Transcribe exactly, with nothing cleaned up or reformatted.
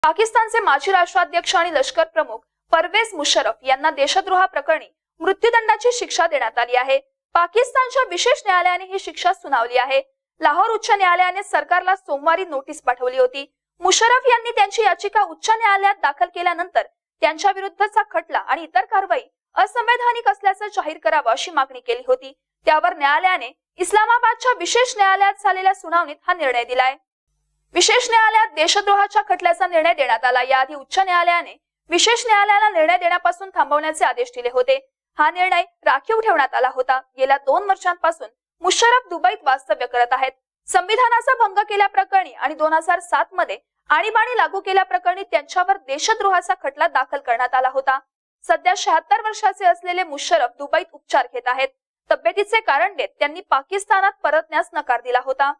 पाकिस्तानचे माजी राष्ट्राध्यक्ष आणि लष्कर प्रमुख परवेज मुशर्रफ यांना देशद्रोहा प्रकरणी मृत्यूदंडाची शिक्षा देण्यात आली आहे। पाकिस्तानच्या विशेष न्यायालयाने ही शिक्षा सुनावली आहे। लाहोर उच्च न्यायालयाने सरकारला सोमवारी नोटीस पाठवली होती। मुशर्रफ यांनी त्यांची याचिका उच्च न्यायालयात दाखल केल्यानंतर त्यांच्या विरुद्धचा खटला आणि इतर कारवाई असंवैधानिक असल्याचं जाहीर करावं अशी मागणी केली होती। त्यावर न्यायालयाने इस्लामाबादच्या विशेष न्यायालयात झालेल्या सुनावणीत हा निर्णय दिलाय। विशेष न्यायालयात देशद्रोहाच्या खटल्याचा निर्णय देण्यात आला। याआधी उच्च न्यायालयाने विशेष न्यायालयाला निर्णय देण्यापासून थांबवण्याचे आदेश दिले होते। हा निर्णय राखीव ठेवण्यात आला होता। गेल्या दोन वर्षांपासून मुशर्रफ दुबईत वास्तव्य करत आहेत। संविधानाचा भंग केल्याप्रकरणी आणि दोन हजार सात मध्ये आणीबाणी लागू केल्याप्रकरणी त्यांच्यावर देशद्रोहाचा खटला दाखल करण्यात आला होता। सध्या शहात्तर वर्षाचे असलेले मुशर्रफ दुबईत उपचार घेत आहेत। तब्येतीचे कारण देत त्यांनी पाकिस्तानात परतण्यास नकार दिला होता।